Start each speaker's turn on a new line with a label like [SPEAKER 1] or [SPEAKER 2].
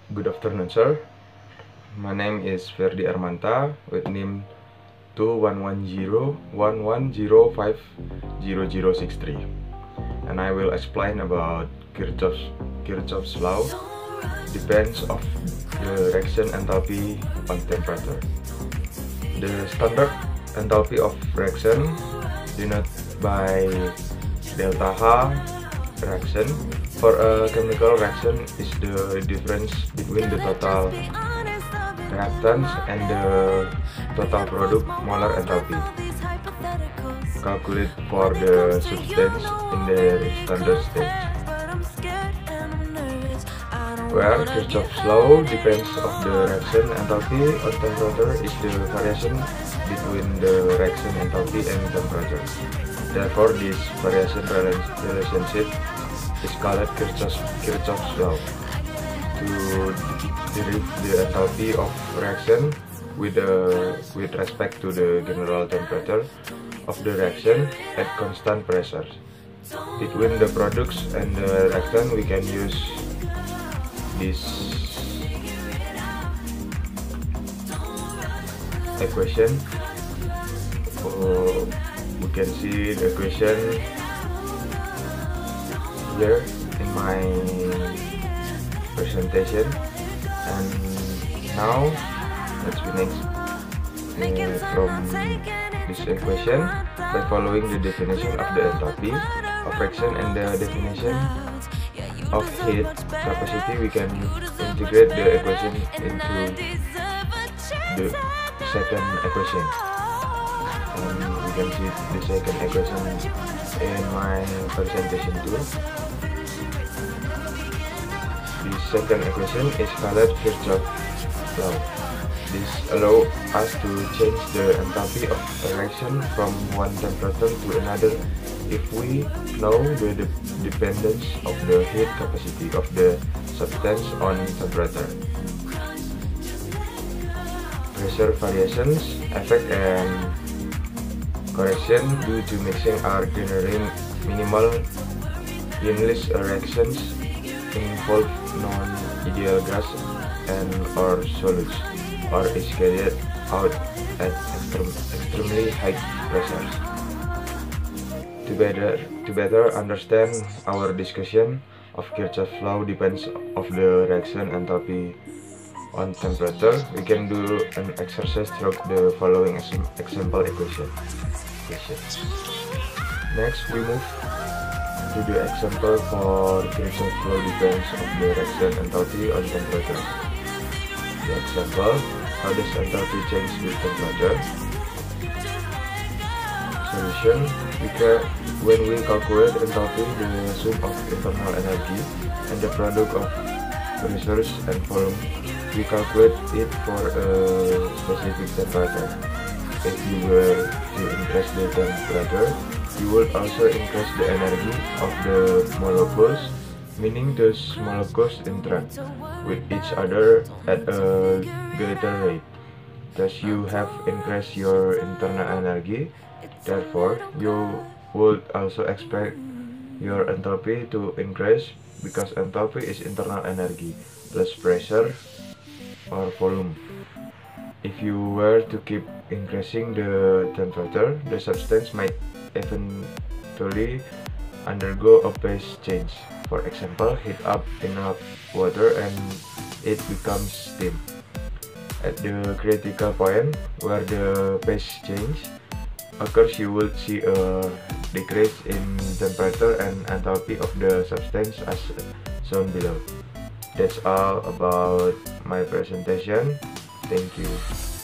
[SPEAKER 1] Good afternoon, sir. My name is Ferdi Armanta with NIM 211011050063, and I will explain about Kirchhoff's law. Depends of the reaction enthalpy on temperature. The standard enthalpy of reaction denoted by delta H reaction for a chemical reaction is the difference between the total reactants and the total product molar enthalpy. Calculate for the substance in the standard state, where Kirchhoff's law depends of the reaction enthalpy on temperature is the variation between the reaction enthalpy and temperature. Therefore, this variation relationship is called Kirchhoff's law. To derive the enthalpy of reaction with respect to the general temperature of the reaction at constant pressure. Between the products and the reactant, we can use this equation. We can see the equation here in my presentation, and now let's finish from this equation by following the definition of the enthalpy of reaction and the definition of heat capacity. We can integrate the equation into the second equation, and we can see the second equation in my presentation too. The second equation is called Kirchhoff's law. This allows us to change the enthalpy of a reaction from one temperature to another if we know the dependence of the heat capacity of the substance on temperature. Pressure variations, effect, and correction due to mixing are generally minimal unless reactions involve non-ideal gas and or solutes, or is carried out at extremely high pressures. To better understand our discussion of Kirchhoff's law depends of the reaction enthalpy on temperature, we can do an exercise through the following example equation. Next, we move to the example for Kirchhoff's law depends of the reaction enthalpy on temperature. The example, how does enthalpy change with temperature? Solution, when we calculate enthalpy, the sum of internal energy and the product of pressures and volume, we calculate it for a specific temperature. If you were to increase the temperature, you would also increase the energy of the molecules, meaning those molecules interact with each other at a greater rate. Thus, you have increased your internal energy. Therefore, you would also expect your enthalpy to increase, because enthalpy is internal energy plus pressure or volume. If you were to keep increasing the temperature, the substance might eventually undergo a phase change. For example, heat up enough water and it becomes steam. At the critical point where the phase change occurs, you will see a decrease in temperature and enthalpy of the substance as shown below. That's all about my presentation. Thank you.